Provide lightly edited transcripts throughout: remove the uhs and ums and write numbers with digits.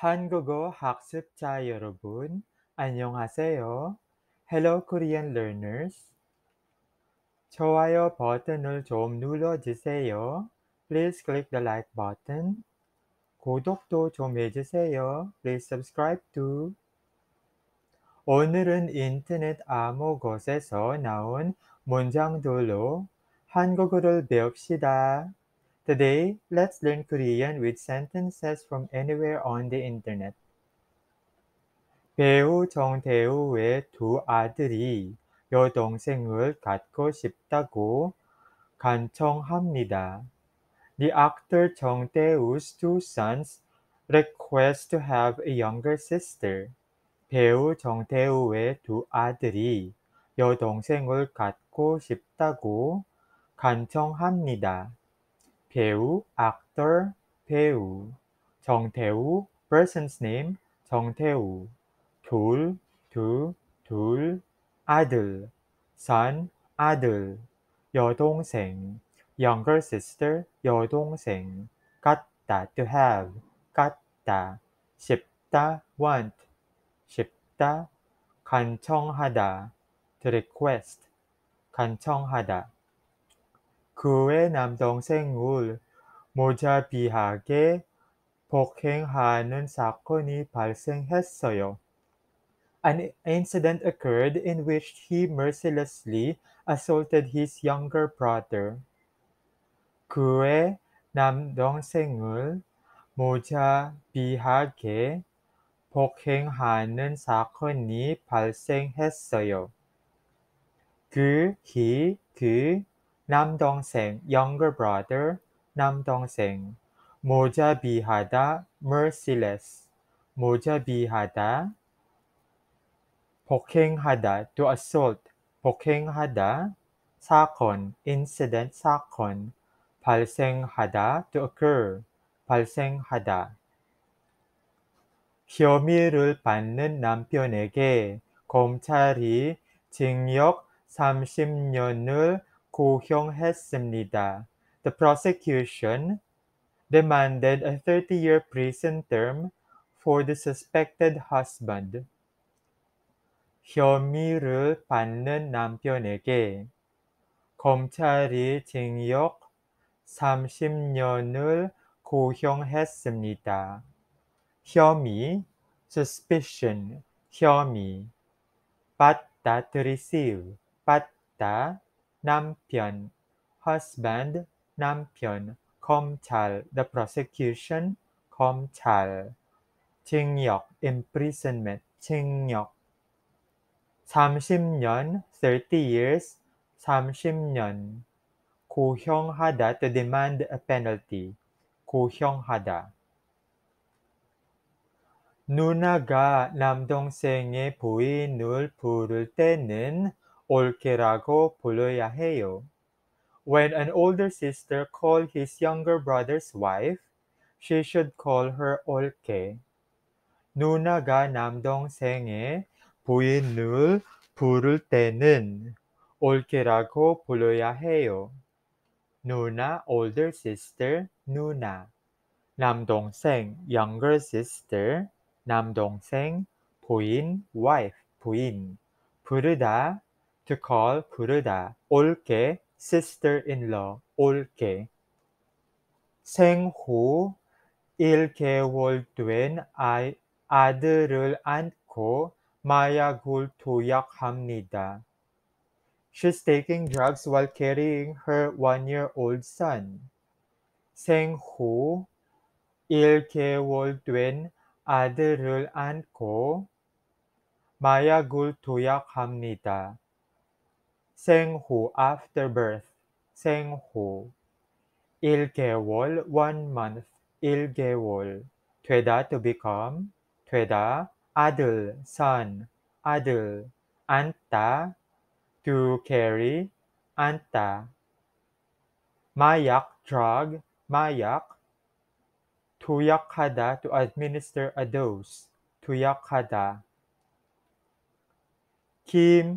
한국어 학습자 여러분, 안녕하세요. Hello Korean learners. 좋아요 버튼을 좀 눌러주세요. Please click the like button. 구독도 좀 해주세요. Please subscribe to. 오늘은 인터넷 아무 곳에서 나온 문장들로 한국어를 배웁시다. Today, let's learn Korean with sentences from anywhere on the internet. 배우 정태우의 두 아들이 여동생을 갖고 싶다고 간청합니다. The actor Chong Tae-woo's two sons request to have a younger sister. 배우 정태우의 두 아들이 여동생을 갖고 싶다고 간청합니다. 배우, actor, 배우. 정태우, person's name, 정태우. 둘, 아들, son, 아들, 여동생, younger sister, 여동생, 갖다, to have, 갖다, 싶다, want, 싶다, 간청하다, to request, 간청하다. 그의 남동생을 무자비하게 폭행하는 사건이 발생했어요. An incident occurred in which he mercilessly assaulted his younger brother. 그의 남동생을 무자비하게 폭행하는 사건이 발생했어요. 그 남동생, younger brother, 남동생, 무자비하다, merciless, 무자비하다, 폭행하다, to assault, 폭행하다, 사건, incident, 사건, 발생하다, to occur, 발생하다. 혐의를 받는 남편에게 검찰이 징역 30년을 구형했습니다. The prosecution demanded a 30-year prison term for the suspected husband. 혐의를 받는 남편에게 검찰이 징역 30년을 구형했습니다. 혐의, suspicion, 혐의, 받다, to receive, 받다, 남편, husband, 남편, 검찰, the prosecution, 검찰, 징역, imprisonment, 징역, 30년, 30 years, 30년, 구형하다, to demand a penalty, 구형하다. 누나가 남동생의 부인을 부를 때는 올케라고 불러야 해요. When an older sister calls his younger brother's wife, she should call her 올케. 누나가 남동생의 부인을 부를 때는 올케라고 불러야 해요. 누나, older sister, 누나. 남동생, younger sister, 남동생, 부인, wife, 부인. 부르다, to call, 부르다. 올케, sister-in-law, 올케. 생후 1개월 된 아들을 안고 마약을 투약합니다. She's taking drugs while carrying her 1-year-old son. 생후 1개월 된 아들을 안고 마약을 투약합니다. 생후, after birth, 생후. 1개월, 1 month, 1개월. 되다, to become, 되다. 아들, son, 아들. 안다, to carry, 안다. 마약, drug, 마약. 투약하다, to administer a dose, 투약하다. 김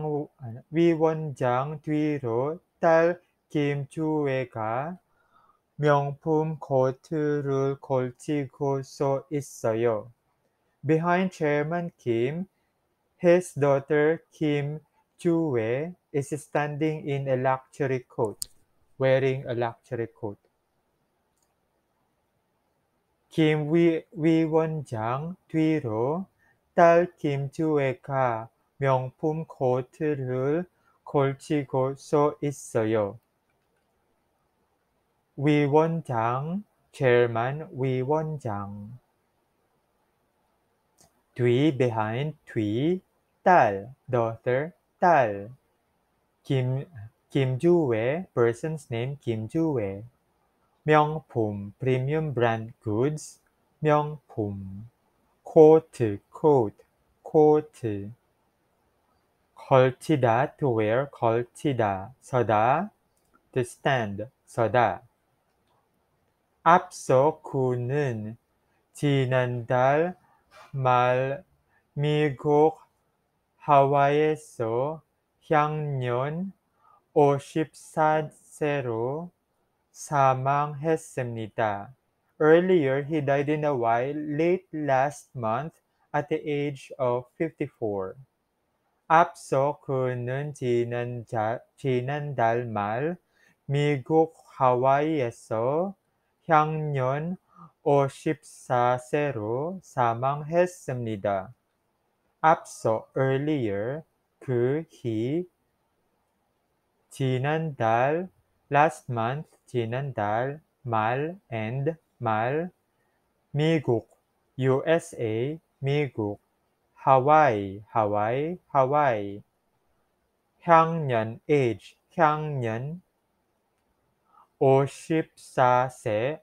위원장 뒤로 딸 김주애가 명품 코트를 걸치고 서 있어요. Behind Chairman Kim, his daughter Kim Joo-hwe is standing in a luxury coat, wearing a luxury coat. 김 위원장 뒤로 딸 김주혜가 명품 코트를 걸치고 서 있어요. 위원장, chairman 위원장. 뒤 behind 뒤 딸 daughter 딸 김주혜 person's name 김주혜 명품 premium brand goods 명품 코트 coat 걸치다 to wear 걸치다 서다 to stand 서다 앞서 그는 지난달 말 미국 하와이에서 향년 54세로 사망했습니다. Earlier, he died in Hawaii late last month at the age of 54. 앞서 그는 지난달 말 미국 하와이에서 향년 54세로 사망했습니다. 앞서 earlier he 지난달 last month 지난달 말 and 말 미국 USA 미국 하와이 향년 age 향년 54세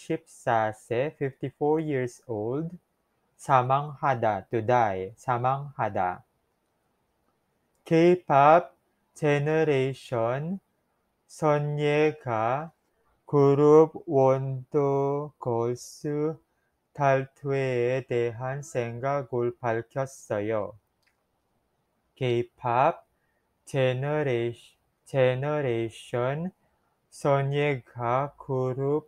54 years old 사망하다 to die 사망하다 K-pop 제너레이션 선예가 그룹 원더걸스 탈퇴에 대한 생각을 밝혔어요. K-pop 제너레이션 선예가 그룹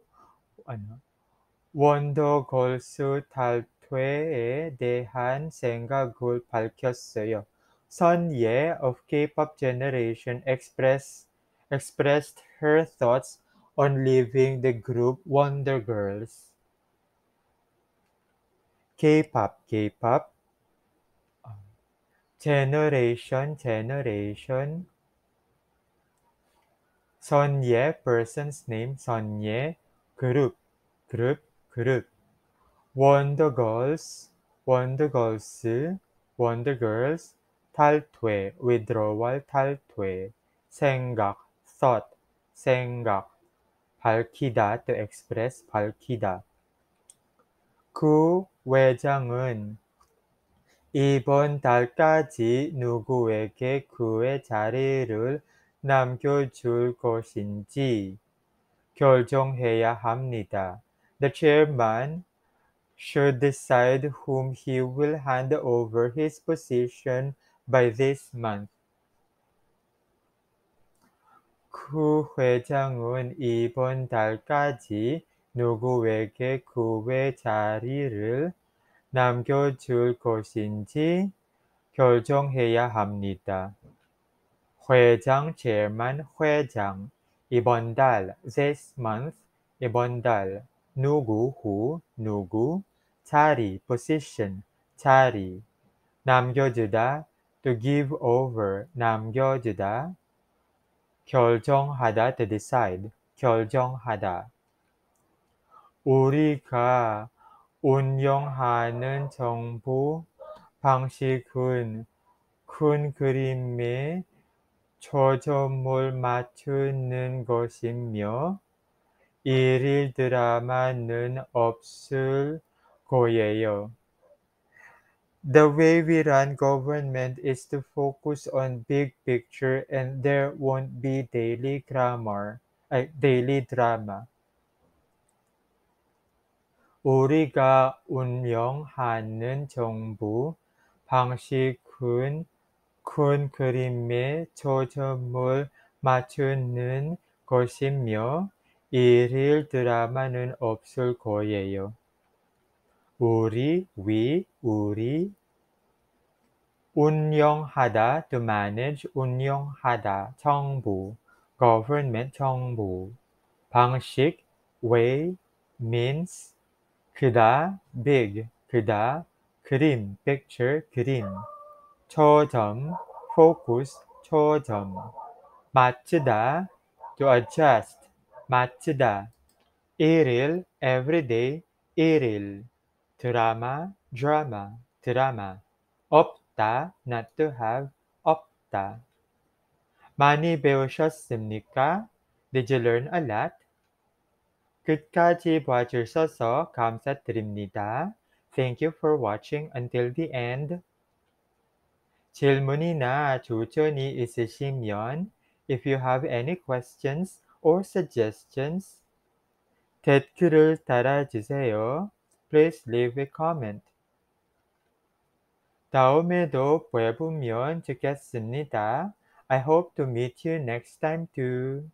원더걸스 탈퇴에 대한 생각을 밝혔어요. 선예 of K-pop generation expressed her thoughts on leaving the group Wonder Girls. K-pop generation 선예 person's name 선예 group Wonder Girls 탈퇴 withdrawal 탈퇴 생각 밝히다 to express 밝히다 그 회장은 이번 달까지 누구에게 그의 자리를 남겨줄 것인지 결정해야 합니다. The chairman should decide whom he will hand over his position by this month. 그 회장은 이번 달까지 누구에게 그의 자리를 남겨줄 것인지 결정해야 합니다. 회장, chairman, 회장 이번 달, this month, 이번 달 누구, 자리, position, 자리 남겨주다, to give over, 남겨주다 결정하다, to decide, 결정하다 우리가 운영하는 정부 방식은 큰 그림에 초점을 맞추는 것이며 일일 드라마는 없을 거예요. The way we run government is to focus on big picture and there won't be daily drama. 우리가 운영하는 정부 방식은 큰 그림에 초점을 맞추는 것이며 일일 드라마는 없을 거예요. 우리 운영하다 to manage 운영하다 정부 government 정부 방식 way means 그다 big 그다 그림 picture 그림 초점 focus 초점 맞추다 to adjust 맞추다 일일 everyday 일일 드라마 드라마 없다 not to have 없다 많이 배우셨습니까? Did you learn a lot? 끝까지 봐주셔서 감사드립니다. Thank you for watching until the end. 질문이나 조언이 있으시면 if you have any questions or suggestions 댓글을 달아주세요. Please leave a comment. 다음에도 뵈보면 좋겠습니다. I hope to meet you next time too.